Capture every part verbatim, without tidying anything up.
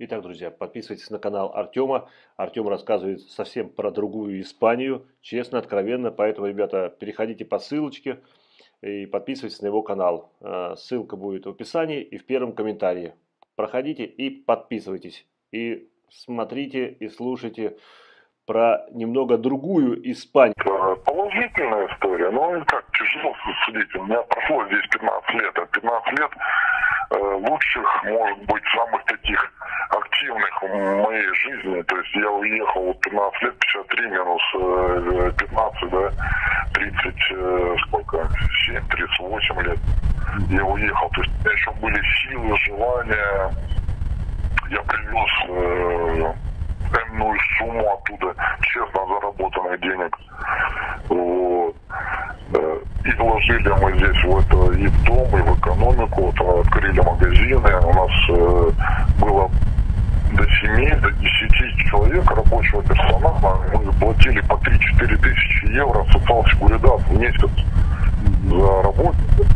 Итак, друзья, подписывайтесь на канал Артема. Артем рассказывает совсем про другую Испанию, честно, откровенно. Поэтому, ребята, переходите по ссылочке и подписывайтесь на его канал. Ссылка будет в описании и в первом комментарии. Проходите и подписывайтесь. И смотрите и слушайте про немного другую Испанию. Положительная история, но как тяжело судить. У меня прошло здесь пятнадцать лет. А пятнадцать лет э, лучших, может быть, самых таких активных в моей жизни. То есть я уехал пятнадцать лет, пятьдесят три минус э, пятнадцать, да, тридцать, э, сколько, семь, тридцать восемь лет. Я уехал. То есть у меня еще были силы, желания. Я привез э, энную сумму оттуда, честно заработанных денег. Вот. И вложили мы здесь в это и в дом, и в экономику. Вот, открыли магазины. У нас э, было до семи, до десяти человек рабочего персонала. Мы платили по три-четыре тысячи евро социал-секуритат в месяц за работу.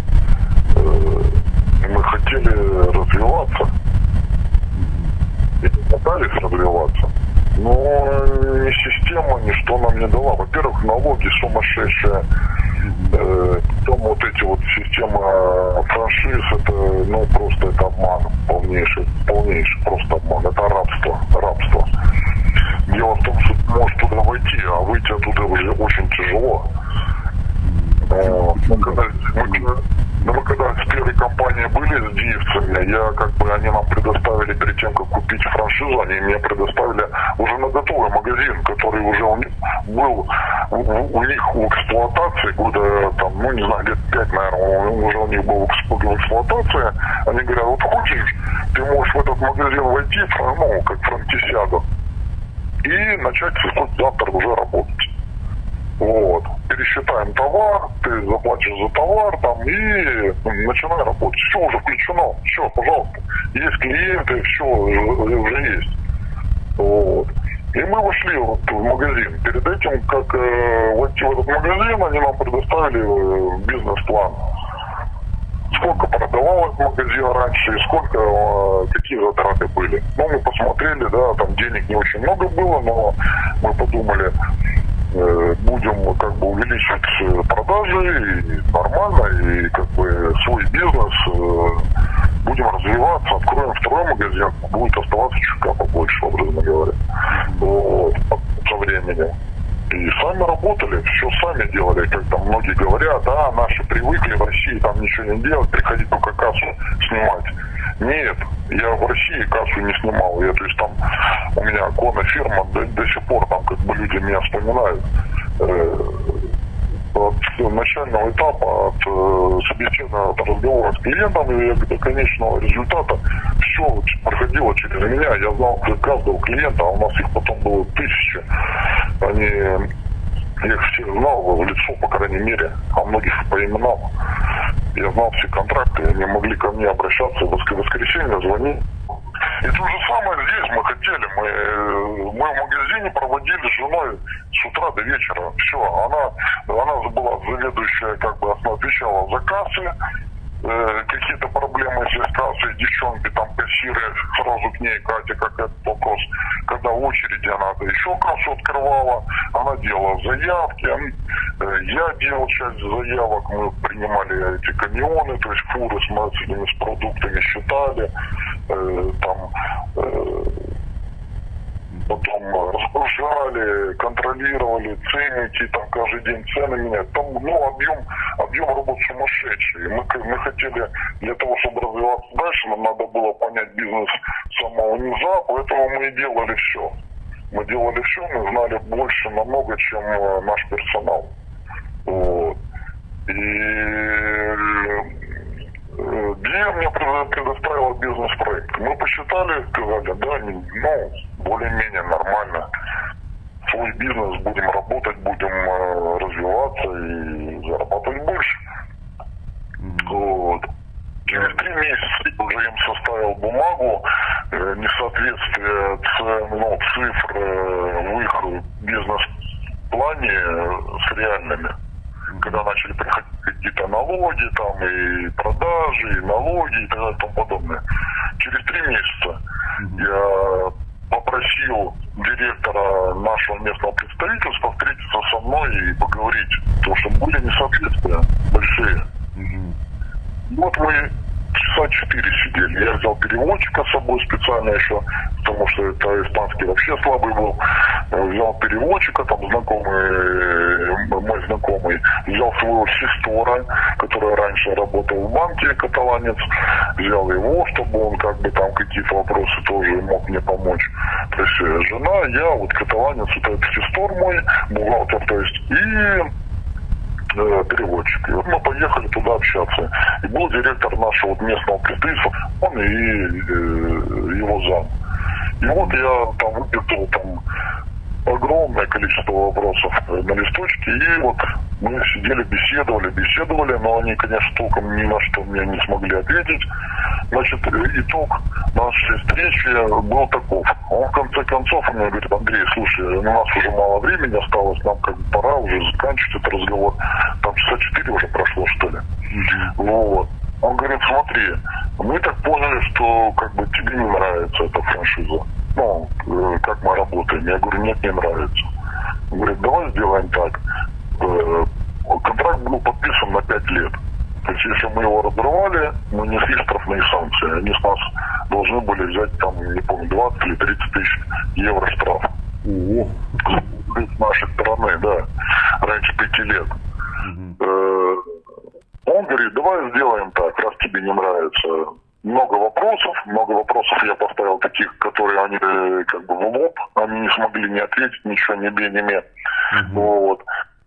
Э, мы хотели развиваться. И пытались развиваться. Но ни система, ничто нам не дала. Во-первых, налоги сумасшедшие. Э, потом вот эти вот системы франшиз, это, ну, просто это обман. Полнейший, полнейший просто обман. Это рабство, рабство. Дело в том, что ты можешь туда войти, а выйти оттуда уже очень тяжело. Э, мы, когда, мы, ну, мы когда с первой компанией были с диевцами, я как бы, они нам предоставили перед тем, как купить франшизу, они мне предоставили уже на готовый магазин, который уже у них был у, у них в эксплуатации года, там, ну не знаю, лет пять, наверное, уже у них был в эксплуатации. Они говорят, вот хочешь, ты можешь в этот магазин войти, ну, как франкисиаду, и начать хоть завтра уже работать. Вот. Пересчитаем товар, ты заплатишь за товар там и начинай работать. Все уже включено, все, пожалуйста. Есть клиенты, все уже, уже есть. Вот. И мы вошли вот в магазин. Перед этим, как э, войти в этот магазин, они нам предоставили э, бизнес-план. Сколько продавалось магазин раньше и сколько, э, какие затраты были. Ну, мы посмотрели, да, там денег не очень много было, но мы подумали, будем как бы увеличивать продажи, и нормально, и как бы свой бизнес, будем развиваться, откроем второй магазин, будет оставаться чутка побольше, образно говоря, вот, со временем. И сами работали, все сами делали, как там многие говорят, да, наши привыкли в России там ничего не делать, приходить только кассу снимать. Нет, я в России кассу не снимал. Я, то есть там у меня оконная фирма, до, до сих пор там как бы люди меня вспоминают. Э, от начального этапа, от э, собеседного от разговора с клиентом и до конечного результата все проходило через меня. Я знал каждого клиента, а у нас их потом было тысячи. Они... Я их всех знал в лицо, по крайней мере, а многих по именам. Я знал все контракты, они могли ко мне обращаться в воскресенье, звонить. И то же самое здесь мы хотели. Мы, мы в магазине проводили с женой с утра до вечера. Все, она, она была заведующая, как бы отвечала за кассы. Э, какие-то проблемы, если с кассой, девчонки, там, кассиры, сразу к ней, Катя, как этот вопрос. Когда в очереди она еще кассу открывала, она делала заявки, э, я делал часть заявок, мы принимали эти камионы, то есть фуры с этими, с продуктами считали, э, там, э, потом разгружали, контролировали, ценники, там каждый день цены менять. Там, ну, объем, объем работы сумасшедший. Мы, мы хотели, для того, чтобы развиваться дальше, нам надо было понять бизнес с самого низа, поэтому мы и делали все. Мы делали все, мы знали больше намного, чем наш персонал. Вот. И Гия мне предоставила бизнес-проект. Мы посчитали, сказали, да, ну, более-менее нормально. Свой бизнес, будем работать, будем э, развиваться и зарабатывать больше. Mm-hmm. Вот. Через три месяца уже им составил бумагу, э, несоответствие ц, ну, цифр э, в их бизнес-плане э, с реальными. Когда начали приходить какие-то налоги, там и продажи, и налоги, и так далее, и тому подобное. Через три месяца я попросил директора нашего местного представительства встретиться со мной и поговорить, потому что были несоответствия большие. Mm-hmm. Вот мы часа четыре сидели. Я взял переводчика с собой специально еще, потому что это испанский вообще слабый был. Взял переводчика, там знакомый, мой знакомый. Взял своего сестора, который раньше работал в банке, каталанец. Взял его, чтобы он как бы там какие-то вопросы тоже мог мне помочь. То есть жена, я, вот каталанец, вот этот сестор мой, бухгалтер, то есть, и переводчик. И вот мы поехали туда общаться. И был директор нашего вот местного представительства, он и э, его зам. И вот я там выписал там огромное количество вопросов на листочке, и вот мы сидели, беседовали, беседовали, но они, конечно, толком ни на что мне не смогли ответить. Значит, итог нашей встречи был таков. Он в конце концов мне говорит: Андрей, слушай, у нас уже мало времени осталось, нам как бы пора уже заканчивать этот разговор. Там часа четыре уже прошло, что ли. Mm-hmm. Вот. Он говорит: смотри, мы так поняли, что как бы тебе не нравится эта франшиза. Ну, э, как мы работаем. Я говорю: нет, не нравится. Он говорит: давай сделаем так. Э, контракт был подписан на пять лет. То есть, если мы его разорвали, мы несли штрафные санкции. Они с нас должны были взять, там, не помню, двадцать или тридцать тысяч евро штраф. Ого. С нашей стороны, да. Раньше пяти лет. Угу. Э, он говорит: давай сделаем так, раз тебе не нравится. Много вопросов, много вопросов я поставил таких, которые они как бы в лоб, они не смогли ни ответить, ничего, ни бе, ни ме. Uh-huh. Вот.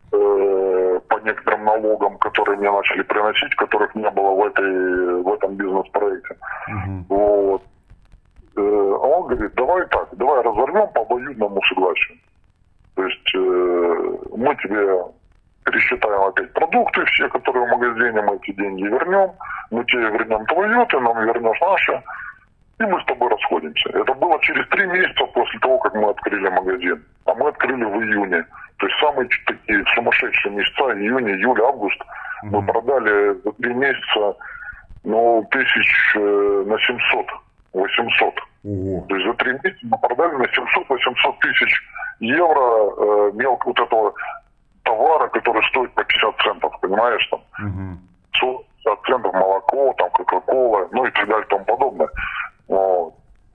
Э, по некоторым налогам, которые мне начали приносить, которых не было в, этой, в этом бизнес-проекте. Uh-huh. Вот. Э, он говорит: давай так, давай разорвем по обоюдному согласию. То есть э, мы тебе пересчитаем опять продукты все, которые в магазине, мы эти деньги вернем, мы тебе вернем твое, ты нам вернешь наше, и мы с тобой расходимся. Это было через три месяца после того, как мы открыли магазин. А мы открыли в июне. То есть самые такие сумасшедшие месяца, июнь, июль, август, mm-hmm. мы продали за три месяца, ну, тысяч э, на семьсот, восемьсот. Mm-hmm. То есть за три месяца мы продали на семьсот-восемьсот тысяч евро э, мелкого вот этого товара, который стоит по пятьдесят центов, понимаешь, там, uh-huh. пятьдесят центов молоко, там, кока-кола, ну и так далее, и тому подобное. Вот.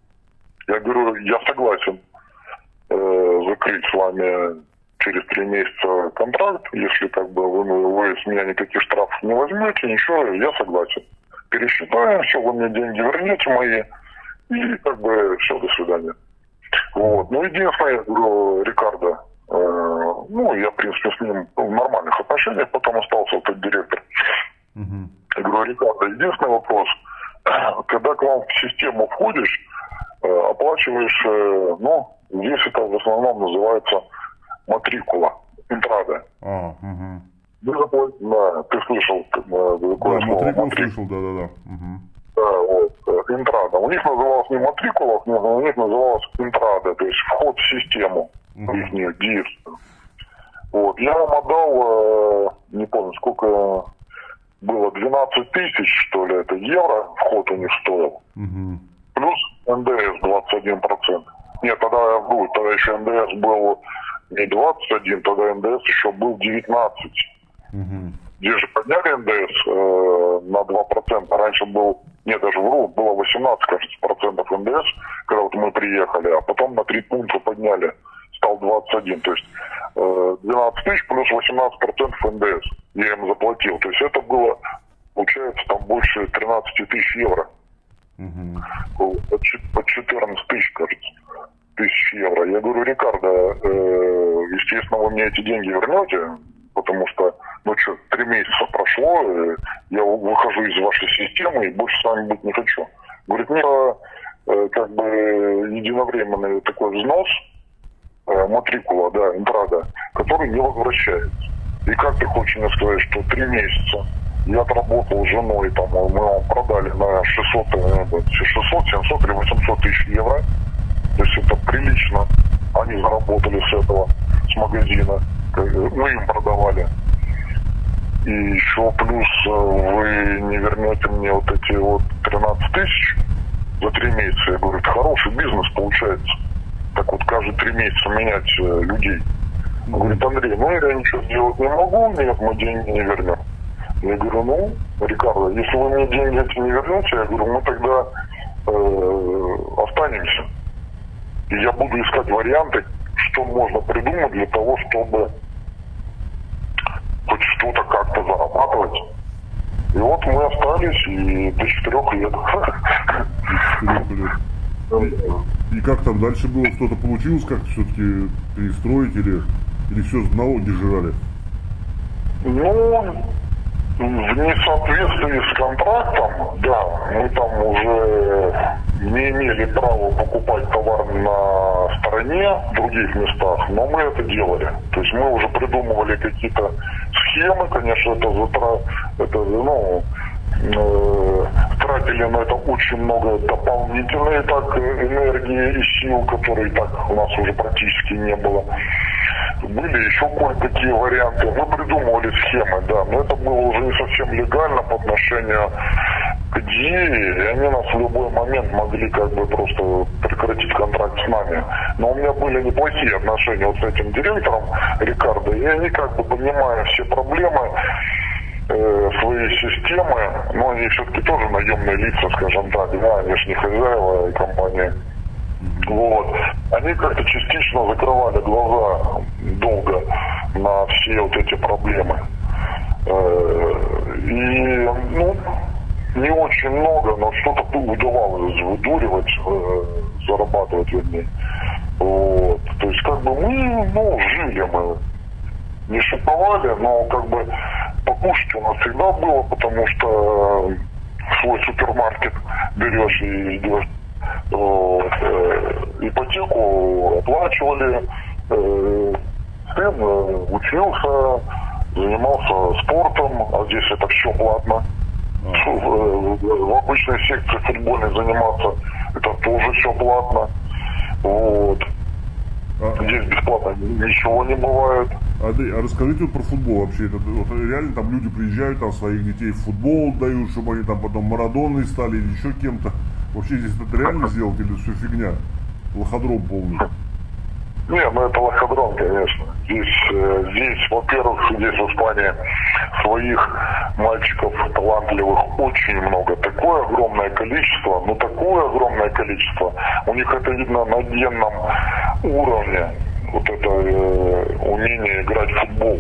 Я говорю: я согласен э, закрыть с вами через три месяца контракт, если как бы вы, вы с меня никаких штрафов не возьмете, ничего, я согласен. Пересчитаем, все, вы мне деньги вернете мои, и как бы все, до свидания. Вот. Ну, единственное, я говорю: Рикардо, ну, я, в принципе, с ним в нормальных отношениях потом остался, этот директор. Uh-huh. Я говорю: Рикардо, единственный вопрос. Когда к вам в систему входишь, оплачиваешь, ну, здесь это в основном называется матрикула, интрада. Uh-huh. Uh-huh. Да, ты слышал такое да, слово? Матрикулу слышал, да-да-да. Uh-huh. Да, вот, интрада. У них называлось не матрикула, у них называлось интрада, то есть вход в систему. Uh-huh. Их нет, ди эс. Вот. Я вам отдал, э, не помню, сколько было, двенадцать тысяч, что ли, это евро, вход у них стоил. Uh-huh. Плюс эн дэ эс двадцать один процент. Нет, тогда я вру, тогда еще эн дэ эс был не двадцать один, тогда эн дэ эс еще был девятнадцать. Uh-huh. Здесь же подняли эн дэ эс э, на два процента. Раньше был, нет, даже вру, было восемнадцать, кажется, процентов эн дэ эс, когда вот мы приехали, а потом на три пункта подняли. Стал двадцать один, то есть э, двенадцать тысяч плюс восемнадцать процентов эн дэ эс я им заплатил. То есть это было, получается, там больше тринадцать тысяч евро. Uh-huh. Под четырнадцать тысяч, кажется, тысяч евро. Я говорю: Рикардо, э, естественно, вы мне эти деньги вернете, потому что, ну что, три месяца прошло, э, я выхожу из вашей системы и больше с вами быть не хочу. Говорит: мне э, как бы единовременный такой взнос, матрикула, да, интрада, который не возвращается. И как ты хочешь мне сказать, что три месяца я отработал с женой, там, мы вам продали на шестьсот, шестьсот, семьсот или восемьсот тысяч евро. То есть это прилично. Они заработали с этого, с магазина. Мы им продавали. И еще плюс вы не вернете мне вот эти вот тринадцать тысяч за три месяца. Я говорю: это хороший бизнес получается. так вот каждые три месяца менять э, людей. Он говорит, Андрей, ну я ничего сделать не могу, нет, мы деньги не вернем. Я говорю, ну, Рикардо, если вы мне деньги эти не вернете, я говорю, мы тогда э, останемся. И я буду искать варианты, что можно придумать для того, чтобы хоть что-то как-то зарабатывать. И вот мы остались и до четырех лет. И как там дальше было? Что-то получилось как-то все-таки перестроить или, или все налоги жрали? Ну, в несоответствии с контрактом, да, мы там уже не имели права покупать товар на стороне, в других местах, но мы это делали. То есть мы уже придумывали какие-то схемы, конечно, это затра... это, ну, э, тратили на это очень много дополнительной так энергии и сил, которые так у нас уже практически не было. Были еще кое-какие варианты. Мы придумывали схемы, да, но это было уже не совсем легально по отношению к ДИИ, и они нас в любой момент могли как бы просто прекратить контракт с нами. Но у меня были неплохие отношения вот с этим директором Рикардо, и они как бы, понимая все проблемы э, своей системы, но они все-таки тоже наемные лица, скажем так, да, они же не хозяева компании. Вот. Они как-то частично закрывали глаза долго на все вот эти проблемы. И, ну, не очень много, но что-то удавалось выдуривать, зарабатывать вернее. Вот. То есть как бы мы, ну, жили мы. Не шиповали, но как бы покушать у нас всегда было, потому что свой супермаркет берешь и идешь. Вот, э, ипотеку оплачивали, э, сын э, учился, занимался спортом, а здесь это все платно. В, в, в обычной секции футбольной заниматься, это тоже все платно. Вот. А, здесь бесплатно ничего не бывает. Андрей, а расскажите вот про футбол вообще. Это, вот, реально там люди приезжают, там своих детей в футбол дают, чтобы они там потом Марадоной стали или еще кем-то. Вообще здесь это реально сделать или все фигня? Лоходром полный? Не, ну это лоходром, конечно. Здесь, э, здесь, во-первых, здесь в Испании своих мальчиков талантливых очень много. Такое огромное количество, ну такое огромное количество. У них это видно на генном уровне. Вот это э, умение играть в футбол.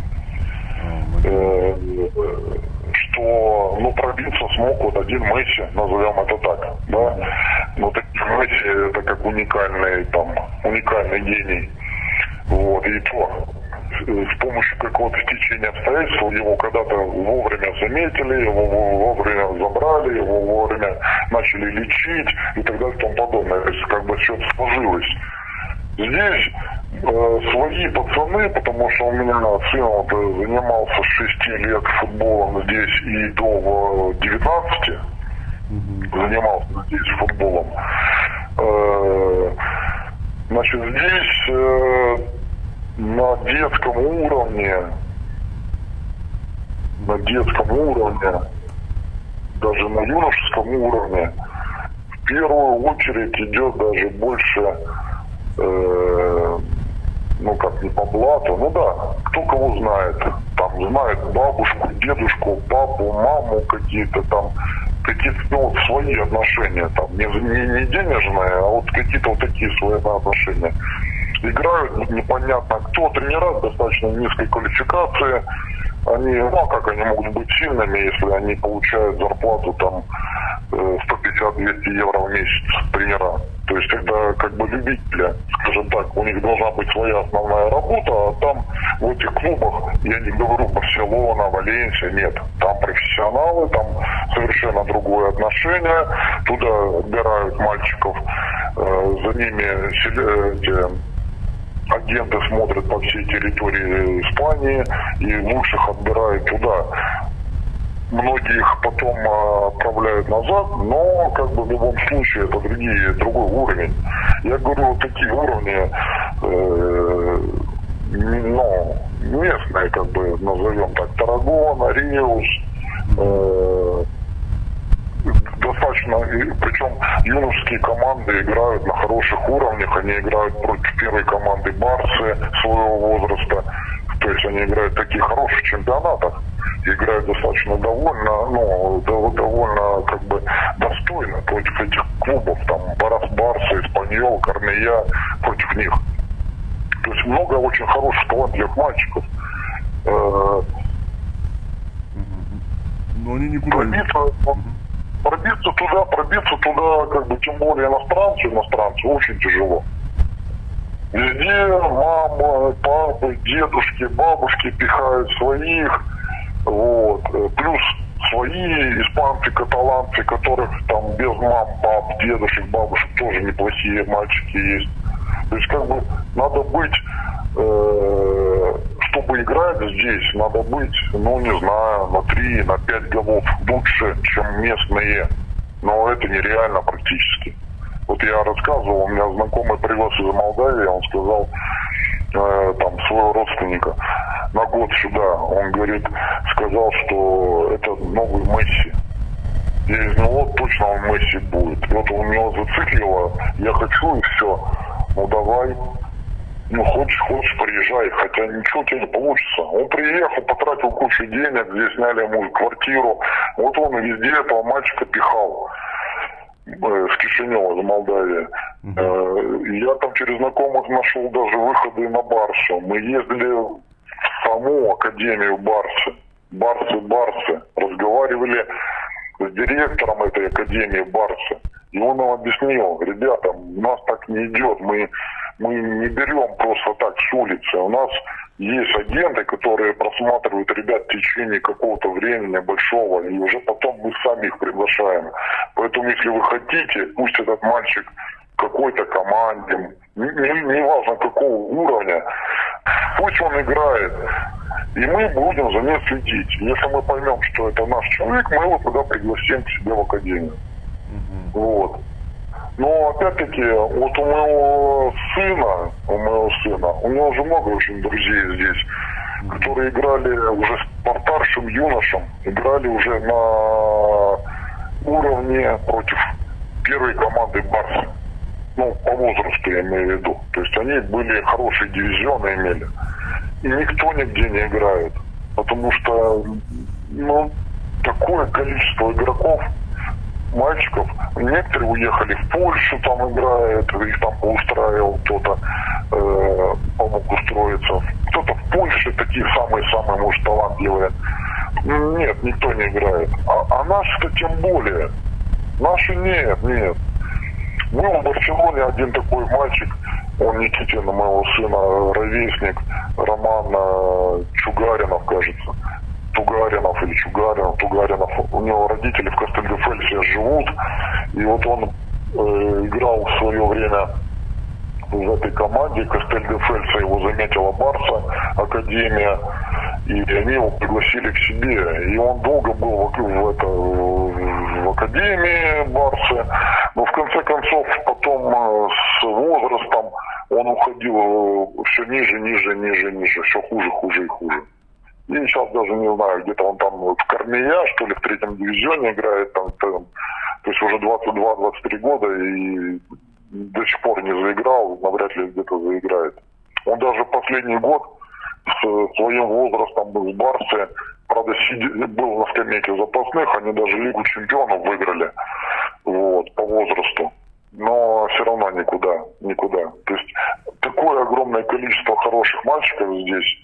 Э, что, ну, пробиться смог вот один Месси, назовем это так, да. Но такие Месси, это как уникальный, там, уникальный гений. Вот, и то, с помощью какого-то стечения обстоятельств его когда-то вовремя заметили, его вовремя забрали, его вовремя начали лечить и так далее и тому подобное. То есть, как бы все это сложилось. Здесь э, свои пацаны, потому что у меня сын вот, занимался с шести лет футболом здесь и до девятнадцати mm-hmm. занимался здесь футболом. Э, значит, здесь э, на детском уровне, на детском уровне, даже на юношеском уровне, в первую очередь идет даже больше Э, ну как не по блату, ну да, кто кого знает, там знает бабушку, дедушку, папу, маму, какие-то там, какие-то, ну вот свои отношения, там, не, не, не денежные, а вот какие-то вот такие свои отношения. Играют непонятно кто, тренера достаточно низкой квалификации, они, ну а как они могут быть сильными, если они получают зарплату там сто пятьдесят - двести евро в месяц тренера. То есть это как бы любители, скажем так, у них должна быть своя основная работа, а там в этих клубах, я не говорю Барселона, Валенсия, нет, там профессионалы, там совершенно другое отношение, туда отбирают мальчиков, э, за ними эти агенты смотрят по всей территории Испании и лучших отбирают туда. Многие их потом а, отправляют назад, но как бы в любом случае это другие, другой уровень. Я говорю, вот такие уровни, э, ну, местные, как бы назовем так, Таррагона, Риус, э, достаточно, причем юношеские команды играют на хороших уровнях, они играют против первой команды Барсы своего возраста, то есть они играют в таких хороших чемпионатах, играют достаточно довольно, ну, довольно как бы достойно против этих клубов, там, Барс, Барса, Испаньол, Корнея, против них. То есть много очень хороших талантливых мальчиков. Но они никуда пробиться, не... пробиться туда, пробиться туда, как бы, тем более иностранцы, иностранцы, очень тяжело. Везде мама, папы, дедушки, бабушки пихают своих, вот, плюс свои испанцы, каталанцы, которых там без мам, пап, дедушек, бабушек тоже неплохие мальчики есть. То есть, как бы, надо быть, э, чтобы играть здесь, надо быть, ну, не знаю, на три, на пять голов лучше, чем местные. Но это нереально практически. Вот я рассказывал, у меня знакомый привез из Молдавии, он сказал, э, там, своего родственника на год сюда, он говорит, сказал, что это новый Месси. И из него точно он Месси будет. И вот у него зациклило, я хочу и все. Ну давай, ну хочешь, хочешь, приезжай, хотя ничего у тебя не получится. Он приехал, потратил кучу денег, здесь сняли ему квартиру, вот он везде этого мальчика пихал. С Кишинева, из Молдавии. Uh-huh. Я там через знакомых нашел даже выходы на Барсу. Мы ездили в саму академию Барсы. Барсы, Барсы. Разговаривали с директором этой академии Барсы. И он нам объяснил, ребята, у нас так не идет. Мы, мы не берем просто так с улицы. У нас есть агенты, которые просматривают ребят в течение какого-то времени большого, и уже потом мы сами их приглашаем. Поэтому, если вы хотите, пусть этот мальчик какой-то команде, не, не, не важно какого уровня, пусть он играет, и мы будем за ним следить. Если мы поймем, что это наш человек, мы его туда пригласим к себе в академию. Mm-hmm. Вот. Но опять-таки, вот у моего сына, у моего сына, у него уже много очень друзей здесь, которые играли уже с старшим юношем, играли уже на уровне против первой команды Барса. Ну, по возрасту я имею в виду. То есть они были хорошие дивизионы имели. И никто нигде не играет. Потому что, ну, такое количество игроков, мальчиков, некоторые уехали в Польшу, там играют, их там поустраивал, кто-то э, помог устроиться. Кто-то в Польше, такие самые-самые, может, талантливые. Нет, никто не играет. А, а наши-то тем более. Наши нет, нет. Был в Барселоне один такой мальчик, он Никитин, моего сына, ровесник, Роман Чугаринов, кажется. Тугаринов или Чугаринов, Тугаринов. У него родители в Кастельдефельсе живут. И вот он э, играл в свое время в этой команде. Кастельдефельса его заметила Барса, академия. И они его пригласили к себе. И он долго был в, в, это, в академии Барсы. Но в конце концов потом э, с возрастом он уходил э, все ниже, ниже, ниже, ниже. Все хуже, хуже и хуже. И сейчас даже не знаю, где-то он там в Корнея, что ли, в третьем дивизионе играет, там, там, то есть уже двадцать два двадцать три года и до сих пор не заиграл, навряд ли где-то заиграет. Он даже последний год с своим возрастом был в Барсе, правда, сидел, был на скамейке запасных, они даже Лигу чемпионов выиграли, вот, по возрасту. Но все равно никуда, никуда. То есть такое огромное количество хороших мальчиков здесь,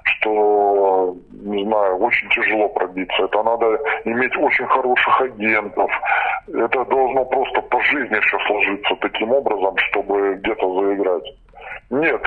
что, не знаю, очень тяжело пробиться. Это надо иметь очень хороших агентов. Это должно просто по жизни все сложиться таким образом, чтобы где-то заиграть. Нет,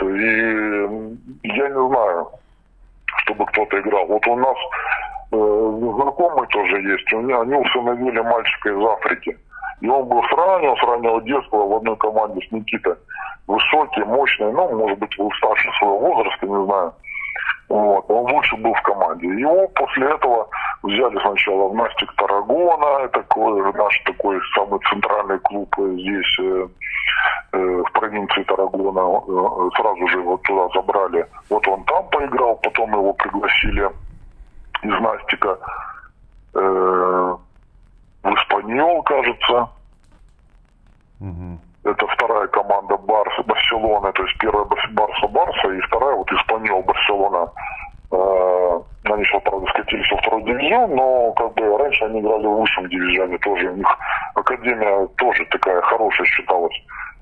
и я не знаю, чтобы кто-то играл. Вот у нас э, знакомый тоже есть, у меня, они усыновили мальчика из Африки. И он был с раннего, с раннего детства в одной команде с Никитой. Высокий, мощный, ну, может быть, был старше своего возраста, не знаю. Вот. Он лучше был в команде. Его после этого взяли сначала в Настик Таррагона, такой, наш такой самый центральный клуб здесь, э, э, в провинции Таррагона. Э, сразу же его туда забрали. Вот он там поиграл, потом его пригласили из Настика э, в Испаньол, кажется. Угу. Это вторая команда Барс, Барселоны, то есть первая Барса Барса и вторая вот Испаньол Барселона. Они сейчас, правда, скатились во второй дивизион, но как бы раньше они играли в высшем дивизионе тоже. У них академия тоже такая хорошая считалась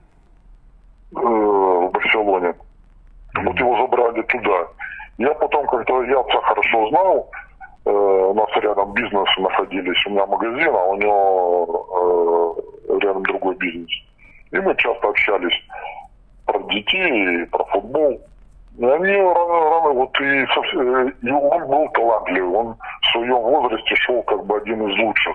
в Барселоне. Вот его забрали туда. Я потом как-то, я отца хорошо знал, у нас рядом бизнесы находились, у меня магазин, а у него рядом другой бизнес. И мы часто общались про детей, про футбол. И они рано, рано, вот и, совсем, и он был талантливый, он в своем возрасте шел как бы один из лучших.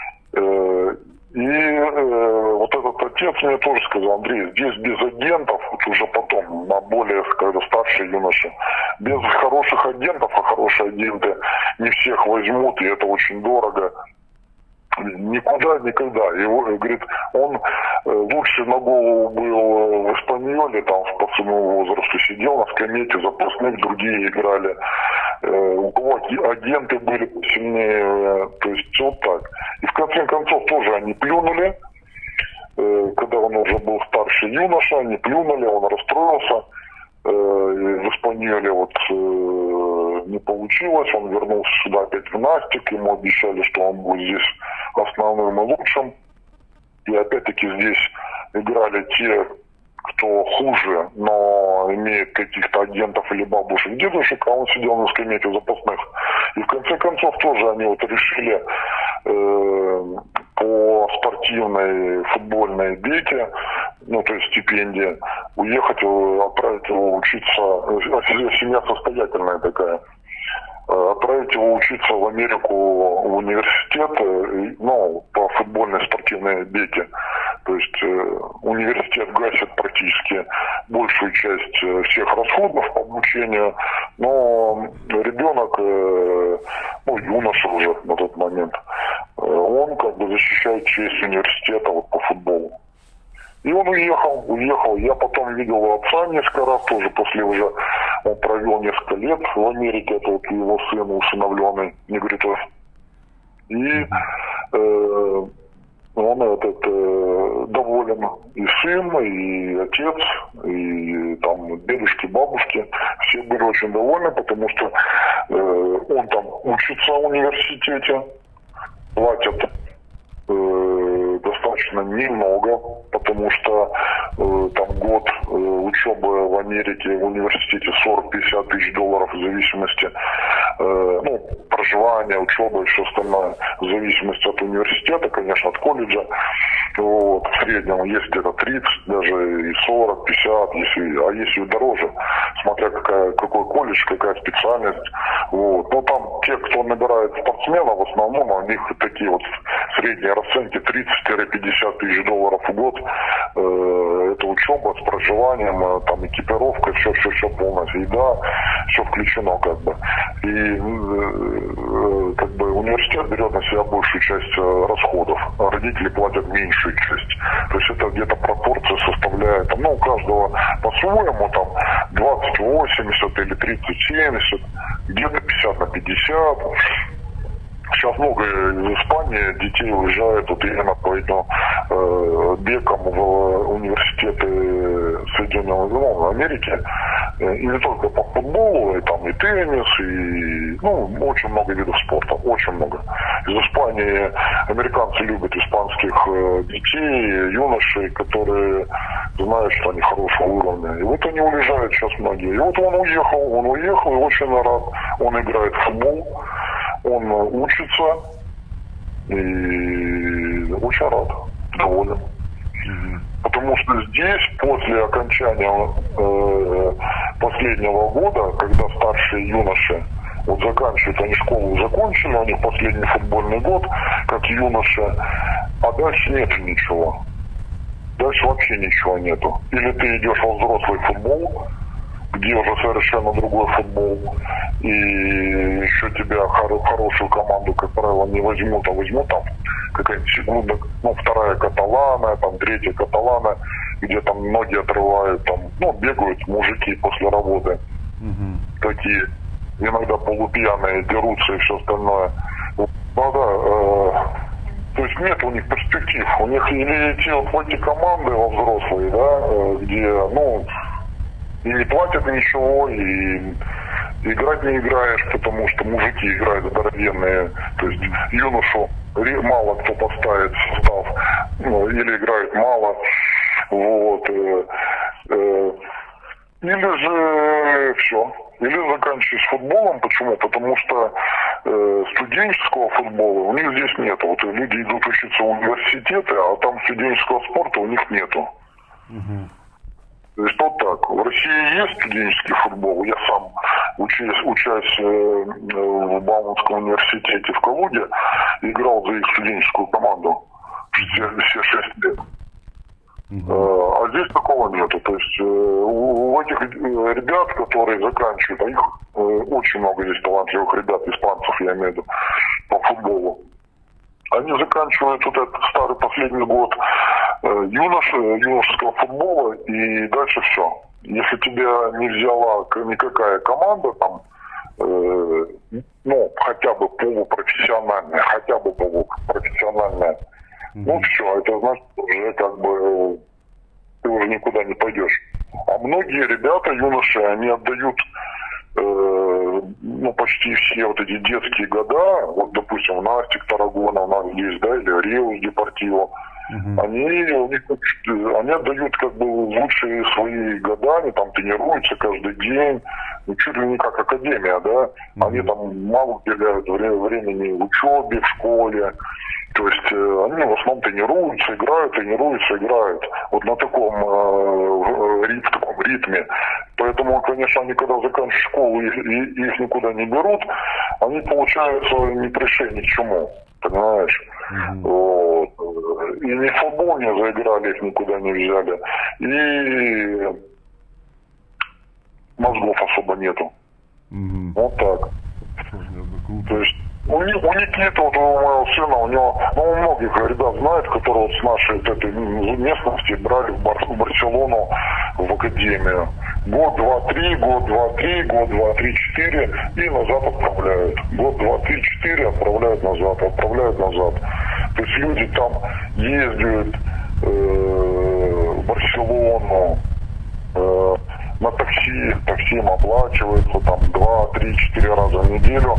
И э, вот этот отец мне тоже сказал: Андрей, здесь без агентов, вот уже потом, на более, когда старшие юноши, без хороших агентов, а хорошие агенты не всех возьмут, и это очень дорого. Никуда, никогда. Его, говорит, он лучше на голову был в Испаньоле, там в пацаному возрасту сидел на скамейке запасных, другие играли. У кого агенты были сильнее, то есть вот так. И в конце концов тоже они плюнули, когда он уже был старше юноша, они плюнули, он расстроился. В Испаньоле вот не получилось, он вернулся сюда опять в Настик, ему обещали, что он будет здесь основным и лучшим. И опять-таки здесь играли те, кто хуже, но имеет каких-то агентов или бабушек, дедушек, а он сидел на скамейке запасных. И в конце концов тоже они вот решили э, по спортивной футбольной бете, ну то есть стипендия, уехать, отправить его учиться, семья состоятельная такая, отправить его учиться в Америку в университет, ну, по футбольной спортивной бете. То есть э, университет гасит практически большую часть всех расходов по обучению, но ребенок, э, ну, юноша уже на тот момент, э, он как бы защищает честь университета вот по футболу. И он уехал, уехал. Я потом видел отца несколько раз, тоже после уже, он провел несколько лет в Америке, это вот его сын усыновленный, негритос. И э, он этот, э, доволен, и сын, и отец, и там дедушки, бабушки, все были очень довольны, потому что э, он там учится в университете, платят э, достаточно немного, потому что э, там год э, учебы в Америке в университете сорок-пятьдесят тысяч долларов в зависимости, э, ну, проживания, учебы и все остальное, в зависимости от университета, конечно, от колледжа. Вот, в среднем есть где-то тридцать, даже и сорок, пятьдесят, если, а если дороже, смотря какая, какой колледж, какая специальность. Вот. Но там те, кто набирает спортсменов, в основном у них такие вот средние расценки тридцать-пятьдесят тысяч долларов в год. Э, это учеба с проживанием, там экипировка, все, все, все полностью, еда, все включено как бы. И э, как бы университет берет на себя большую часть расходов, а родители платят меньшую часть. То есть это где-то пропорция составляет, ну, у каждого по-своему, там двадцать восемьдесят или тридцать семьдесят, где-то пятьдесят на пятьдесят. Сейчас много из Испании детей уезжают вот именно по этим э, бекам в университеты Соединенных Штатов Америки. И не только по футболу, и там и теннис, и ну, очень много видов спорта, очень много. Из Испании американцы любят испанских э, детей, юношей, которые знают, что они хорошего уровня. И вот они уезжают сейчас многие. И вот он уехал, он уехал и очень рад. Он играет в футбол. Он учится и очень рад, доволен. Mm-hmm. Потому что здесь, после окончания э, последнего года, когда старшие юноши вот заканчивают, они школу закончили, у них последний футбольный год, как юноши, а дальше нету ничего. Дальше вообще ничего нету. Или ты идешь во взрослый футбол, где уже совершенно другой футбол, и еще тебя хор- хорошую команду, как правило, не возьмут, а возьмут там какая-нибудь секунда, ну, вторая каталана, там, третья каталана, где там ноги отрывают, там, ну, бегают мужики после работы, mm-hmm. такие, иногда полупьяные, дерутся и все остальное. Надо э, То есть нет у них перспектив. У них или идти вот в эти команды во взрослые, да, где, ну, и не платят ничего, и играть не играешь, потому что мужики играют здоровенные. То есть юношу мало кто поставит в состав, ну, или играют мало. Вот. Или же все. Или заканчивать футболом. Почему? Потому что э, студенческого футбола у них здесь нету. Вот люди идут учиться в университеты, а там студенческого спорта у них нету. Угу. То есть вот так. В России есть студенческий футбол. Я сам, учась, учась э, в Бауманском университете в Калуге, играл за их студенческую команду все, все шесть лет. Uh-huh. А здесь такого нету. То есть у, у этих ребят, которые заканчивают, а их очень много здесь талантливых ребят, испанцев, я имею в виду, по футболу. Они заканчивают вот этот старый последний год юнош, юношеского футбола, и дальше все. Если тебя не взяла никакая команда, там, э, ну, хотя бы полупрофессиональная, хотя бы полупрофессиональная, ну все, это значит, уже как бы ты уже никуда не пойдешь. А многие ребята, юноши, они отдают э, ну, почти все вот эти детские года, вот, допустим, Настик Таррагона у нас есть, да, или Реус Депортиво, uh-huh. они, они, они отдают как бы лучшие свои года, они там тренируются каждый день, ну, чуть ли не как академия, да, uh-huh. они там мало уделяют времени в учебе, в школе. То есть э, они в основном тренируются, играют, тренируются, играют. Вот на таком, э, рит, в таком ритме. Поэтому, конечно, они когда заканчивают школу и, и их никуда не берут, они, получается, не пришли ни к чему. Понимаешь? Mm-hmm. Вот. И ни в футбол не заиграли, их никуда не взяли. И мозгов особо нету. Mm-hmm. Вот так. То есть У них, у них нет, вот у моего сына, у него, ну, у многих ребят знают, которые вот с нашей вот этой местности брали в, Бар, в Барселону в академию. Год, два, три, год, два, три, год, два, три, четыре и назад отправляют. Год, два, три, четыре отправляют назад, отправляют назад. То есть люди там ездят э, в Барселону, э, на такси, такси им оплачивается там два, три, четыре раза в неделю.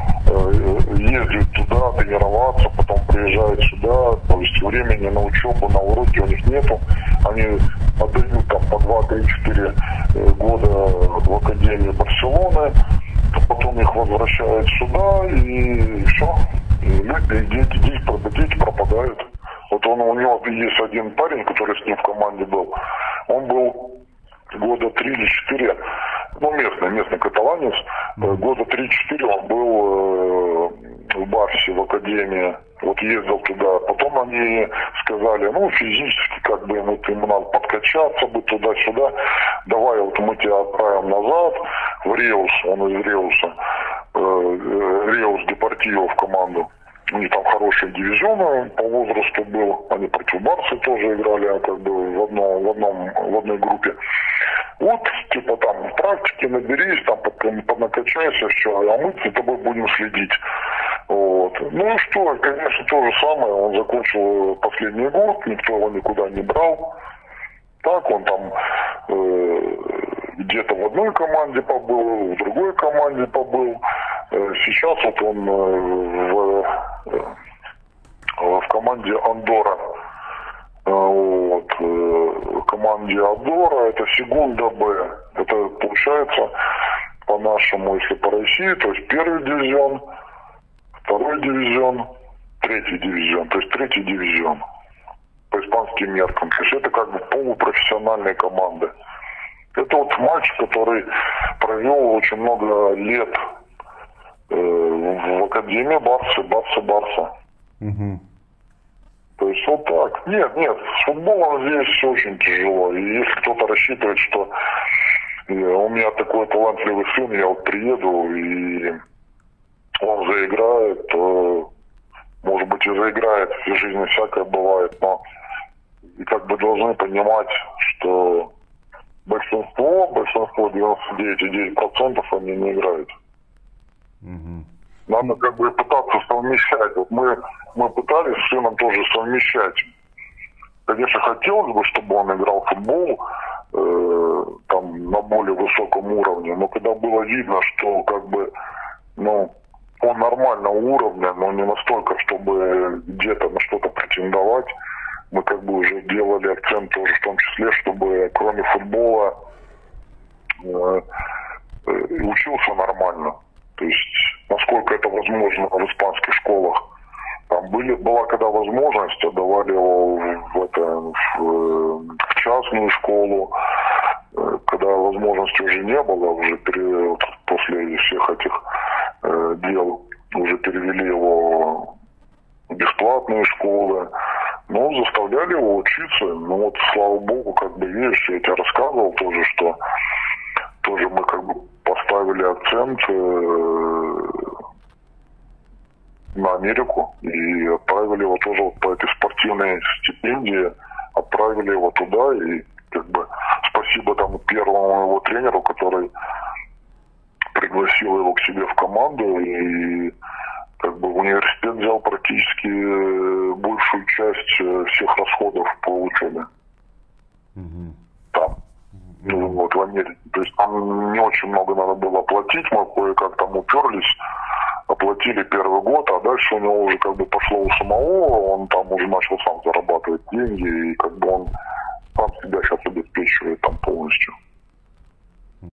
Ездят туда тренироваться, потом приезжают сюда, то есть времени на учебу, на уроки у них нету. Они отдают там по два, три, четыре года в Академию Барселоны, потом их возвращают сюда, и все. И люди, дети, дети, дети пропадают. Вот он, у него есть один парень, который с ним в команде был. Он был года три или четыре, ну, местный, местный каталанец, mm-hmm. года три-четыре он был э, в Барсе, в академии, вот ездил туда. Потом они сказали, ну, физически, как бы, вот, ему надо подкачаться бы туда-сюда, давай вот мы тебя отправим назад в Реус, он из Реуса, э, Реус Депортиво в команду. У них там хорошие дивизионы по возрасту был. Они против Барса тоже играли, а как бы в одном, в одном, в одной группе. Вот, типа там в практике наберись, там поднакачайся, все, а мы за тобой будем следить. Вот. Ну и что, конечно, то же самое. Он закончил последний год, никто его никуда не брал. Так он там э, где-то в одной команде побыл, в другой команде побыл. Э, сейчас вот он э, в, э, в команде Андорра. Э, вот, э, в команде Андорра это Сегунда Б. Это получается по-нашему, если по России, то есть первый дивизион, второй дивизион, третий дивизион, то есть третий дивизион. По испанским меркам. То есть это как бы полупрофессиональные команды. Это вот мальчик, который провел очень много лет э, в академии Барса, Барса, Барса. Угу. То есть вот так. Нет, нет, с футболом здесь все очень тяжело. И если кто-то рассчитывает, что э, у меня такой талантливый сын, я вот приеду и он заиграет, то, может быть, и заиграет. В жизни всякое бывает, но и как бы должны понимать, что большинство, большинство девяносто девять и девять процентов они не играют. Угу. Надо как бы пытаться совмещать. Вот мы, мы пытались с сыном тоже совмещать. Конечно, хотелось бы, чтобы он играл в футбол э, там, на более высоком уровне, но когда было видно, что как бы, ну, он нормального уровня, но не настолько, чтобы где-то на что-то претендовать, мы как бы уже делали акцент тоже в том числе, чтобы кроме футбола э, э, учился нормально. То есть, насколько это возможно в испанских школах. Там были, была когда возможность, отдавали его в, это, в, в частную школу, когда возможности уже не было, уже пере, вот после всех этих э, дел уже перевели его в бесплатные школы, но заставляли его учиться. Ну вот, слава богу, как бы, видишь, я тебе рассказывал тоже, что тоже мы как бы поставили акцент э, на Америку и отправили его тоже вот по этой спортивной стипендии, отправили его туда, и как бы спасибо там первому его тренеру, который пригласил его к себе в команду, и как бы университет взял практически большую часть всех расходов по учебе. Mm-hmm. Там. Ну, вот в Америке. То есть там не очень много надо было оплатить, мы кое-как там уперлись, оплатили первый год, а дальше у него уже как бы пошло у самого, он там уже начал сам зарабатывать деньги, и как бы он сам себя сейчас обеспечивает там полностью.